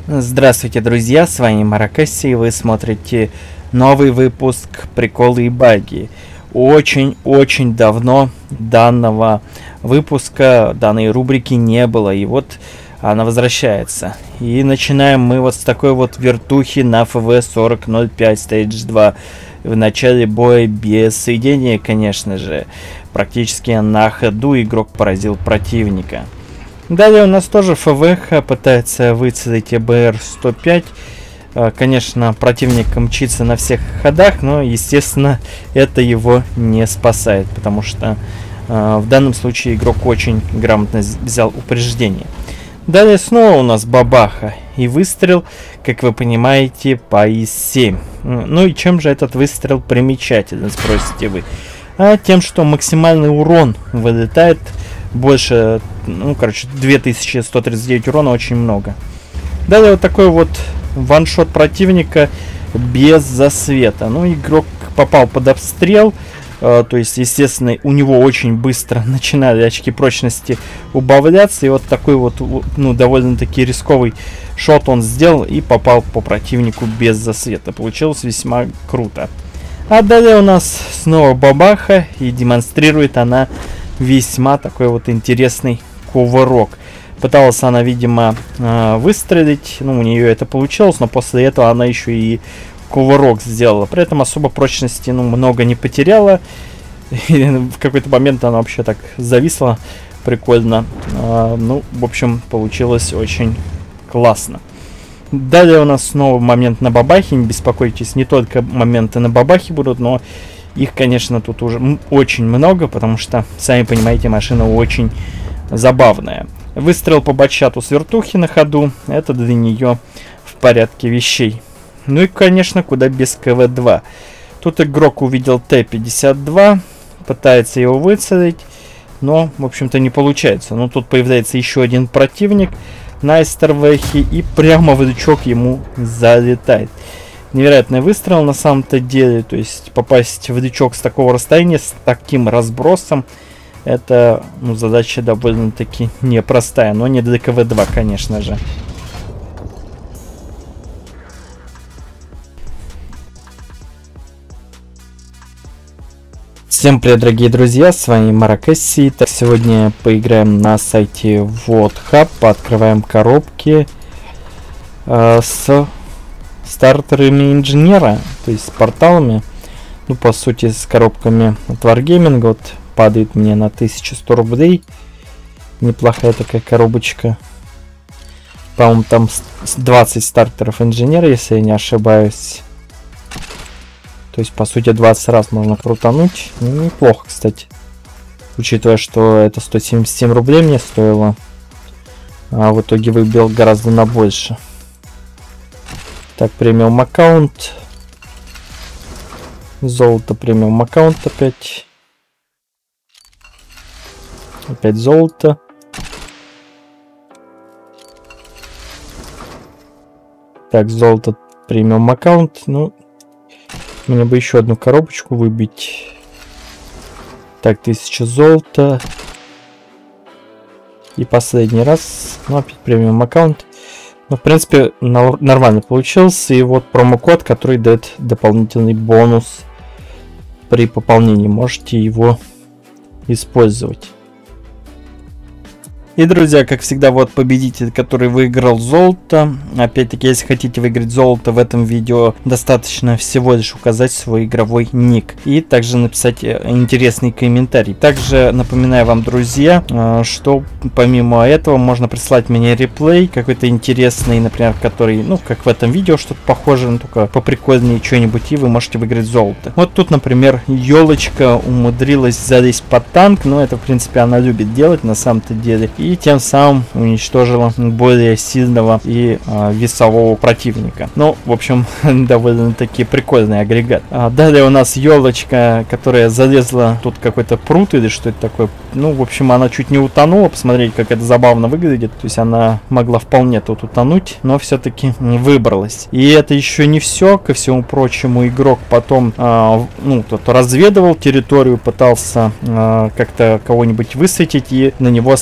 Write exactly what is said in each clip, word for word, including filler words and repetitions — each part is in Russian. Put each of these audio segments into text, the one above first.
Здравствуйте, друзья, с вами Маракесси, и вы смотрите новый выпуск «Приколы и баги». Очень-очень давно данного выпуска, данной рубрики не было, и вот она возвращается. И начинаем мы вот с такой вот вертухи на эф ви сорок ноль пять Stage два. В начале боя без соединения, конечно же. Практически на ходу игрок поразил противника. Далее у нас тоже эф ви пытается выцелить и бэ эр сто пять. Конечно, противник мчится на всех ходах, но, естественно, это его не спасает, потому что э, в данном случае игрок очень грамотно взял упреждение. Далее снова у нас бабаха и выстрел, как вы понимаете, по и семь. Ну и чем же этот выстрел примечателен, спросите вы? А тем, что максимальный урон вылетает больше, ну, короче, две тысячи сто тридцать девять урона, очень много. Далее вот такой вот ваншот противника без засвета. Ну, игрок попал под обстрел, э, то есть, естественно, у него очень быстро начинали очки прочности убавляться. И вот такой вот, ну, довольно-таки рисковый шот он сделал и попал по противнику без засвета. Получилось весьма круто. А далее у нас снова бабаха, и демонстрирует она весьма такой вот интересный кувырок. Пыталась она, видимо, выстрелить, ну, у нее это получилось, но после этого она еще и кувырок сделала. При этом особо прочности, ну, много не потеряла. И в какой-то момент она вообще так зависла прикольно. А, ну, в общем, получилось очень классно. Далее у нас снова момент на бабахе. Не беспокойтесь, не только моменты на бабахе будут, но их, конечно, тут уже очень много, потому что, сами понимаете, машина очень забавная. Выстрел по батчату с вертухи на ходу, это для нее в порядке вещей. Ну и, конечно, куда без ка вэ два. Тут игрок увидел тэ пятьдесят два, пытается его выцелить, но, в общем-то, не получается. Но тут появляется еще один противник на эстервехе, и прямо в лючок ему залетает. Невероятный выстрел на самом-то деле, то есть попасть в лючок с такого расстояния, с таким разбросом, это, ну, задача довольно-таки непростая, но не для ка вэ два, конечно же. Всем привет, дорогие друзья, с вами Маракесси. Так, сегодня поиграем на сайте WotHub, открываем коробки э, с стартерами инженера, то есть с порталами, ну, по сути, с коробками от Wargaming. Вот падает мне на тысячу сто рублей. Неплохая такая коробочка. По-моему, там двадцать стартеров инженера, если я не ошибаюсь. То есть, по сути, двадцать раз можно крутануть. Ну, неплохо, кстати. Учитывая, что это сто семьдесят семь рублей мне стоило. А в итоге выбил гораздо на больше. Так, премиум аккаунт. Золото, премиум аккаунт опять. Опять золото. Так, золото, премиум аккаунт. Ну, мне бы еще одну коробочку выбить. Так, тысяча золота. И последний раз. Ну, опять премиум аккаунт. Ну, в принципе, нормально получился. И вот промокод, который дает дополнительный бонус при пополнении. Можете его использовать. И, друзья, как всегда, вот победитель, который выиграл золото. Опять-таки, если хотите выиграть золото в этом видео, достаточно всего лишь указать свой игровой ник. И также написать интересный комментарий. Также напоминаю вам, друзья, что помимо этого можно прислать мне реплей какой-то интересный, например, который, ну, как в этом видео, что-то похоже, но только поприкольнее что-нибудь, и вы можете выиграть золото. Вот тут, например, елочка умудрилась залезть под танк, но это, в принципе, она любит делать на самом-то деле. И тем самым уничтожила более сильного и а, весового противника. Ну, в общем, довольно-таки прикольный агрегат. А, далее у нас елочка, которая залезла, тут какой-то пруд или что это такое. Ну, в общем, она чуть не утонула. Посмотрите, как это забавно выглядит. То есть она могла вполне тут утонуть, но все-таки выбралась. И это еще не все. Ко всему прочему, игрок потом, а, ну, тут разведывал территорию, пытался а, как-то кого-нибудь высветить, и на него с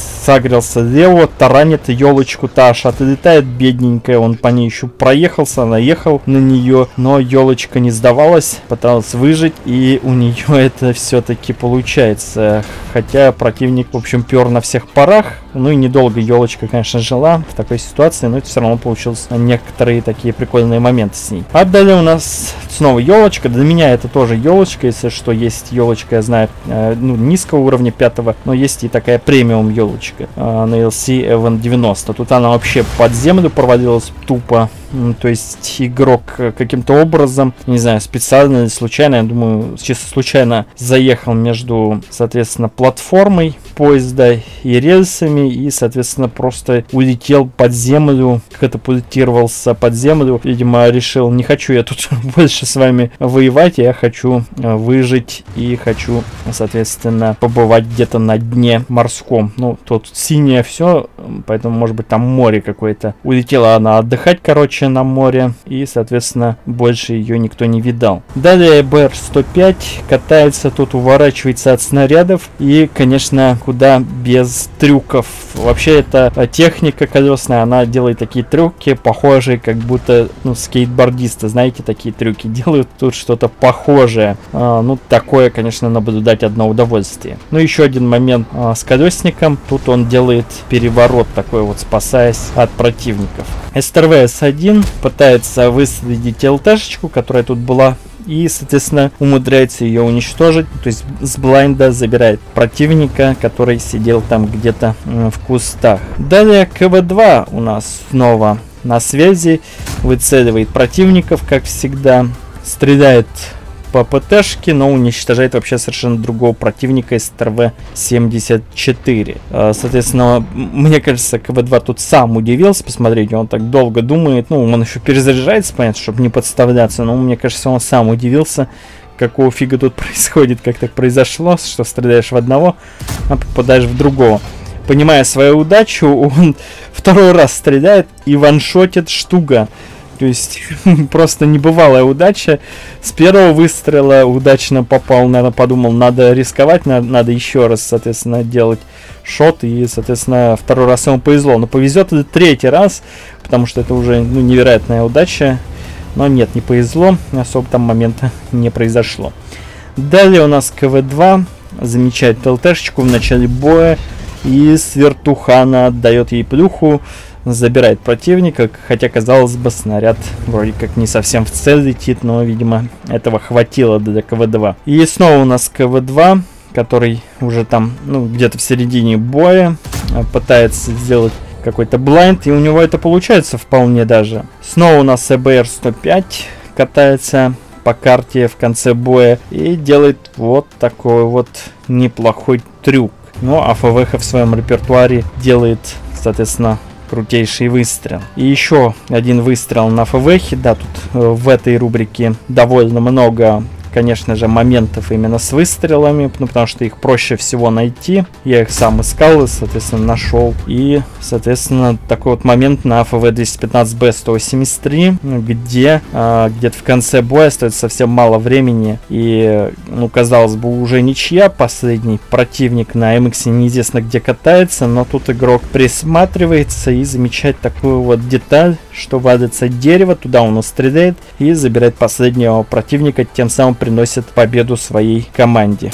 сагрился лево, таранит елочку, та аж отлетает, бедненькая, он по ней еще проехался, наехал на нее, но елочка не сдавалась, пыталась выжить, и у нее это все-таки получается. Хотя противник, в общем, пер на всех парах, ну и недолго елочка, конечно, жила в такой ситуации, но это все равно получилось некоторые такие прикольные моменты с ней. А далее у нас снова елочка, для меня это тоже елочка, если что, есть елочка, я знаю, э, ну, низкого уровня, пятого, но есть и такая премиум елочка э, на эл си Event девяносто. Тут она вообще под землю проводилась тупо, то есть игрок каким-то образом, не знаю, специально или случайно, я думаю, чисто случайно заехал между, соответственно, платформой поезда и рельсами, и, соответственно, просто улетел под землю, катапультировался под землю, видимо, решил, не хочу я тут больше с вами воевать, я хочу выжить и хочу, соответственно, побывать где-то на дне морском. Ну, тут синее все, поэтому, может быть, там море какое-то. Улетела она отдыхать, короче, на море, и, соответственно, больше ее никто не видал. Далее бэ эр сто пять катается тут, уворачивается от снарядов, и, конечно, куда без трюков. Вообще, эта техника колесная, она делает такие трюки, похожие, как будто, ну, скейтбордисты, знаете, такие трюки делают. Тут что-то похожее. А, ну, такое, конечно, наблюдать одно удовольствие. Ну, еще один момент а, с колесником. Тут он делает переворот такой вот, спасаясь от противников. эс тэ эр вэ эс один пытается выследить эл тэ-шечку, которая тут была, и, соответственно, умудряется ее уничтожить. То есть с блайнда забирает противника, который сидел там где-то в кустах. Далее ка вэ два у нас снова на связи, выцеливает противников, как всегда, стреляет по ПТшке, но уничтожает вообще совершенно другого противника, эс тэ эр вэ семьдесят четыре. Соответственно, мне кажется, ка вэ два тут сам удивился, посмотрите, он так долго думает, ну, он еще перезаряжается, понятно, чтобы не подставляться, но мне кажется, он сам удивился, какого фига тут происходит, как так произошло, что стреляешь в одного, а попадаешь в другого. Понимая свою удачу, он второй раз стреляет и ваншотит штука. То есть просто небывалая удача. С первого выстрела удачно попал, наверное, подумал, надо рисковать, надо, надо еще раз, соответственно, делать шот. И, соответственно, второй раз ему повезло. Но повезет и третий раз, потому что это уже, ну, невероятная удача. Но нет, не повезло, особо там момента не произошло. Далее у нас ка вэ два замечает эл тэ-шечку в начале боя. И с вертухана отдает ей плюху. Забирает противника, хотя, казалось бы, снаряд вроде как не совсем в цель летит, но, видимо, этого хватило для ка вэ два. И снова у нас ка вэ два, который уже там, ну, где-то в середине боя пытается сделать какой-то блайнд, и у него это получается вполне даже. Снова у нас бэ эр сто пять катается по карте в конце боя и делает вот такой вот неплохой трюк. Ну, а эф вэ ха в своем репертуаре делает, соответственно, крутейший выстрел. И еще один выстрел на эф вэ хе. Да, тут э, в этой рубрике довольно много, конечно же, моментов именно с выстрелами, ну, потому что их проще всего найти. Я их сам искал и, соответственно, нашел. И, соответственно, такой вот момент на эф вэ двести пятнадцать бэ сто восемьдесят три, где э, где-то в конце боя остается совсем мало времени. И, ну, казалось бы, уже ничья. Последний противник на эм икс неизвестно где катается, но тут игрок присматривается и замечает такую вот деталь, что валится дерево, туда он стреляет и забирает последнего противника, тем самым приносит победу своей команде.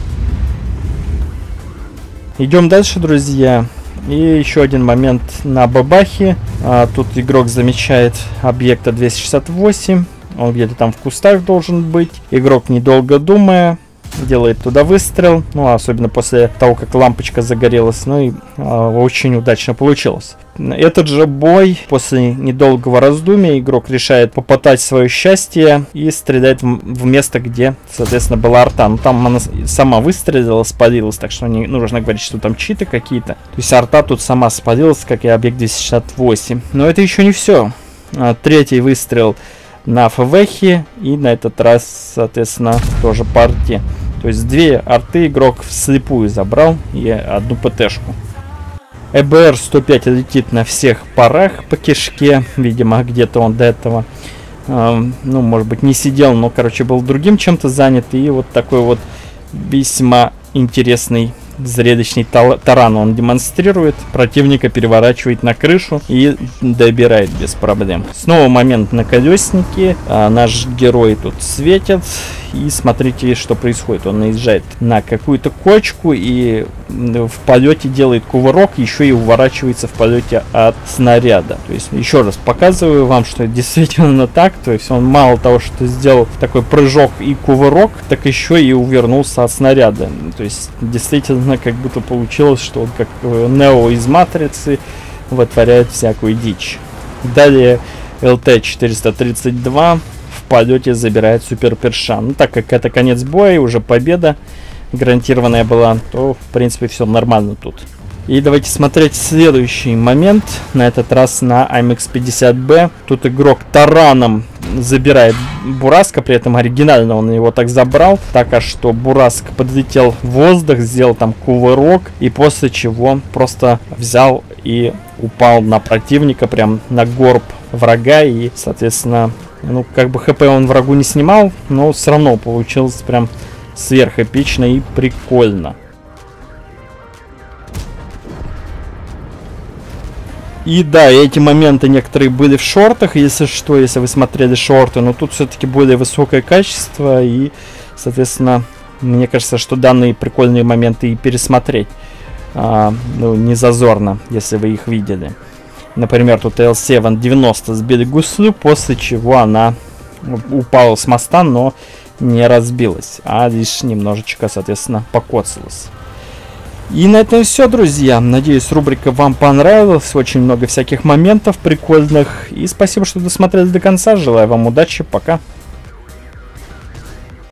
Идем дальше, друзья. И еще один момент на бабахе. А, тут игрок замечает объекта двести шестьдесят восемь. Он где-то там в кустах должен быть. Игрок, недолго думая, делает туда выстрел. Ну, особенно после того, как лампочка загорелась. Ну и а, очень удачно получилось. Этот же бой, после недолгого раздумья, игрок решает попытать свое счастье и стреляет в, в место, где, соответственно, была арта. Ну, там она сама выстрелила, спалилась, так что не нужно говорить, что там читы какие-то. То есть арта тут сама спалилась, как и объект двести шестьдесят восемь. Но это еще не все. А, третий выстрел на эф вэ хе, и на этот раз, соответственно, тоже по арте. То есть две арты игрок вслепую забрал и одну ПТшку. бэ эр сто пять летит на всех парах по кишке. Видимо, где-то он до этого, э, ну, может быть, не сидел, но, короче, был другим чем-то занят. И вот такой вот весьма интересный зрелищный таран он демонстрирует, противника переворачивает на крышу и добирает без проблем. Снова момент на колеснике, а, наш герой тут светит, и смотрите, что происходит. Он наезжает на какую-то кочку и в полете делает кувырок, еще и уворачивается в полете от снаряда. То есть еще раз показываю вам, что действительно так. То есть он мало того, что сделал такой прыжок и кувырок, так еще и увернулся от снаряда. То есть действительно как будто получилось, что он как Нео из Матрицы вытворяет всякую дичь. Далее эл тэ четыреста тридцать два в полете забирает Супер Перша. Ну, так как это конец боя, уже победа гарантированная была, то в принципе все нормально тут. И давайте смотреть следующий момент, на этот раз на эм икс пятьдесят бэ. Тут игрок тараном забирает Бураска, при этом оригинально он его так забрал, так аж что Бураск подлетел в воздух, сделал там кувырок, и после чего просто взял и упал на противника, прям на горб врага, и соответственно, ну как бы хп он врагу не снимал, но все равно получилось прям сверхэпично и прикольно. И да, эти моменты некоторые были в шортах, если что, если вы смотрели шорты, но тут все-таки более высокое качество, и, соответственно, мне кажется, что данные прикольные моменты и пересмотреть а, ну, не зазорно, если вы их видели. Например, тут эл семь девяносто сбили гуслю, после чего она упала с моста, но не разбилась, а лишь немножечко, соответственно, покоцалась. И на этом все, друзья. Надеюсь, рубрика вам понравилась. Очень много всяких моментов прикольных. И спасибо, что досмотрели до конца. Желаю вам удачи. Пока.